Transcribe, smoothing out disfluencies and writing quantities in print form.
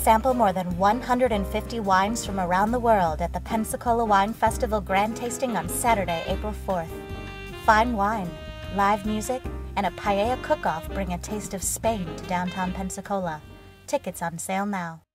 Sample more than 150 wines from around the world at the Pensacola Wine Festival Grand Tasting on Saturday, April 4th. Fine wine, live music, and a paella cook-off bring a taste of Spain to downtown Pensacola. Tickets on sale now.